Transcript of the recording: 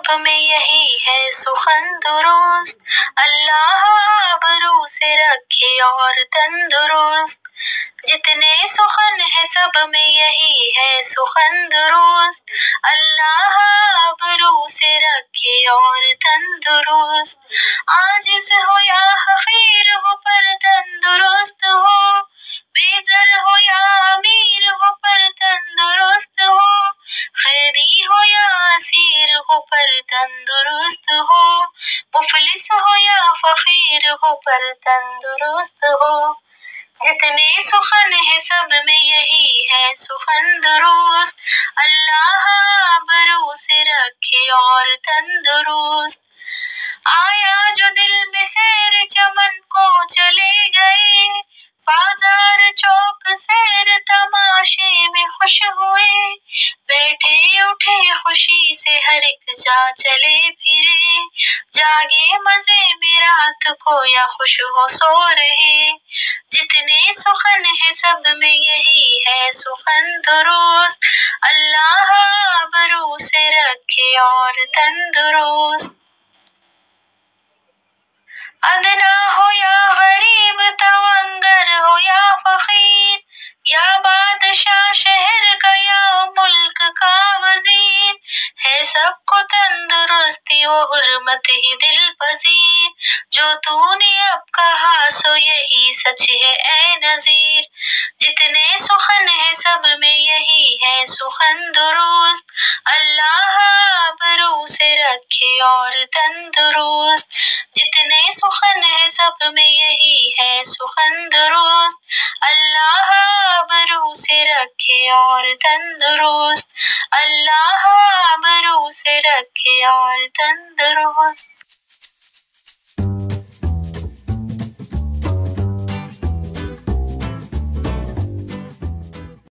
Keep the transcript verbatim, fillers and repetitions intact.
सब में यही है सुखन दुरुस्त। अल्लाह आबरू से रखे और तंदुरुस्त। जितने सुखन है सब में यही है सुखन दुरुस्त। अल्लाह आबरू से रखे और तंदुरुस्त। आजिज़ हो या हकीर हो पर तंदुरुस्त हो, बेज़र हो या अमीर हो पर तंदुरुस्त हो, खैदी हो या असीर हो पर तंदुरुस्त हो, मुफलिस हो या फकीर हो पर तंदुरुस्त हो। जितने सुखन है सब में यही है सुखन दुरुस्त। अल्लाह आबरू से रखे और तंदुरुस्त। आया जो दिल में सैर चमन को चले गए, बाजार चौक सैर तमाशे में खुश हुए, बैठे उठे खुशी से हर एक जा चले फिरे, जागे मजे में रात को या खुश हो सो रहे। जितने सुखन है सब में यही है सुखन दुरुस्त। अल्लाह आबरू से रखे और तंदुरुस्त। अदना हो या गरीब, तवंगर हो या फकीर, या बादशाह शहर का या मुल्क का वजीर, है सबको तंदुरुस्ती वो हुर्मत ही दिल पजीर। जो तूने अब कहा सो यही सच है ए नजीर। जितने सुखन है सब में यही है सुखन दुरुस्त। अल्लाह आबरू से रखे और तंदुरुस्त। जितने सुखन है सब में यही है सुखन दुरुस्त। अल्लाह आबरू से रखे और तंदुरुस्त। अल्लाह आबरू से रखे और तंदुरुस्त।